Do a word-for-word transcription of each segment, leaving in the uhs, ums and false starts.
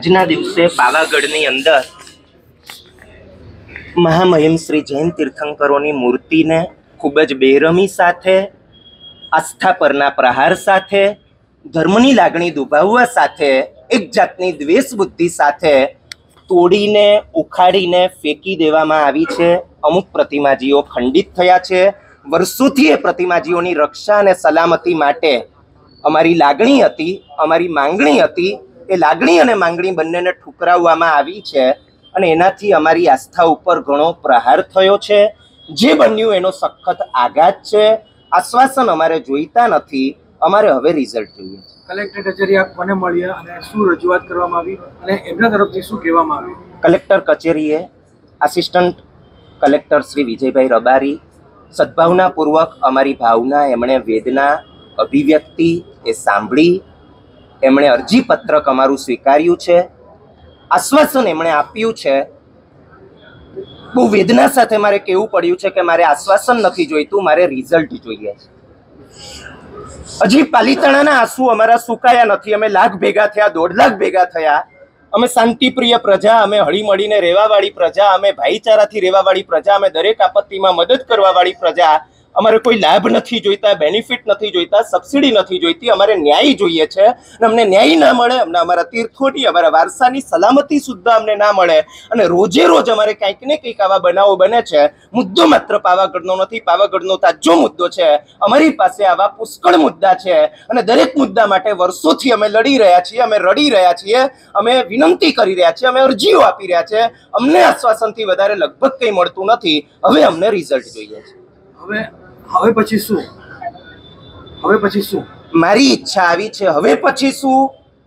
આજના દિવસે પાવાગઢની અંદર મહામહિમ શ્રી જૈન તીર્થંકરોની મૂર્તિને ખૂબ જ બેરમી સાથે, આસ્થા પરના પ્રહાર સાથે, ધર્મની લાગણી દુભાવવા સાથે, એક જાતની દ્વેષ બુદ્ધિ સાથે તોડીને ઉખાડીને ફેંકી દેવામાં આવી છે। અમુક પ્રતિમાજીઓ ખંડિત થયા છે। વર્ષોથી એ પ્રતિમાજીઓની રક્ષા અને સલામતી માટે અમારી લાગણી હતી, અમારી માંગણી હતી। એ લાગણી અને માંગણી બંનેને ઠુકરાવવામાં આવી છે અને એનાથી અમારી આસ્થા ઉપર ઘણો પ્રહાર થયો છે। જે બન્યું એનો સખત આઘાત છે। આશ્વાસન અમારે જોઈતા નથી, અમારે હવે રિઝલ્ટ જોઈએ છે। કલેક્ટર કચેરી આપ કોને મળ્યા અને શું રજૂઆત કરવામાં આવી અને એમના તરફથી શું કહેવામાં આવ્યું? કલેક્ટર કચેરીએ આસિસ્ટન્ટ કલેક્ટર શ્રી વિજયભાઈ રબારી સદભાવનાપૂર્વક અમારી ભાવના, એમણે વેદના અભિવ્યક્તિ એ સાંભળી, એમણે અરજીપત્રક અમારું સ્વીકાર્યું છે, આશ્વાસન એમણે આપ્યું છે। બહુ વેદના સાથે મારે કહેવું પડ્યું છે કે મારે આશ્વાસન નથી જોઈતું, મારે રિઝલ્ટ જોઈએ છે। હજી પાલિતાણાના આંસુ અમારા સુકાયા નથી। અમે લાખ ભેગા થયા, દોઢ લાખ ભેગા થયા। અમે શાંતિપ્રિય પ્રજા, અમે હળીમળીને રહેવાવાળી પ્રજા, અમે ભાઈચારાથી રહેવાવાળી પ્રજા, અમે દરેક આપત્તિમાં મદદ કરવાવાળી પ્રજા। અમારે કોઈ લાભ નથી જોઈતા, બેનિફિટ નથી જોઈતા, સબસિડી નથી જોઈતી, અમારે ન્યાય જોઈએ છે। અને અમને ન્યાય ના મળે, અમને અમારા તીર્થોની, અમારા વારસાની સલામતી સુદ્ધા અમને ના મળે અને રોજે રોજ અમારે કંઈક ને કંઈક આવા બનાવો બને છે। મુદ્દો માત્ર પાવાગઢનો નથી, પાવાગઢનો તાજો મુદ્દો છે। અમારી પાસે આવા પુષ્કળ મુદ્દા છે અને દરેક મુદ્દા માટે વર્ષોથી અમે લડી રહ્યા છીએ, અમે રડી રહ્યા છીએ, અમે વિનંતી કરી રહ્યા છીએ, અમે અરજીઓ આપી રહ્યા છે। અમને આશ્વાસનથી વધારે લગભગ કંઈ મળતું નથી। હવે અમને રિઝલ્ટ જોઈએ છે। હવે હવે પછી શું? હવે પછી શું? મારી ઈચ્છા આવી છે। હવે પછી શું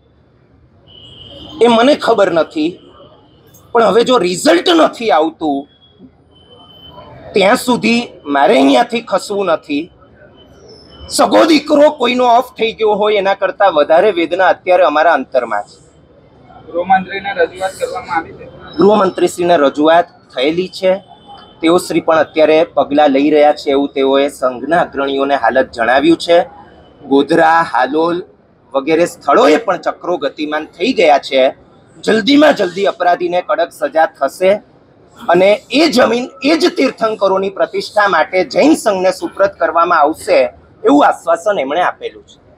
એ મને ખબર નથી, પણ હવે જો રિઝલ્ટ નથી આવતું ત્યાં સુધી મારે અહીંયાથી ખસવું નથી। સગો દીકરો કોઈનો ઓફ થઈ ગયો હોય એના કરતા વધારે વેદના અત્યારે અમારા અંતરમાં છે। ગૃહમંત્રીને રજૂઆત કરવામાં આવી છે? ગૃહમંત્રીશ્રીને રજૂઆત થયેલી છે। તેઓ શ્રી પણ અત્યારે પગલાં લઈ રહ્યા છે એવું તેઓએ સંઘના અગ્રણીઓને હાલત જણાવ્યું છે। ગોધરા, હાલોલ વગેરે સ્થળોએ પણ ચક્રો ગતિમાન થઈ ગયા છે। જલ્દીમાં જલ્દી અપરાધીને કડક સજા થશે અને એ જમીન એ જ તીર્થંકરોની પ્રતિષ્ઠા માટે જૈન સંઘને સુપ્રત કરવામાં આવશે એવું આશ્વાસન એમણે આપેલું છે।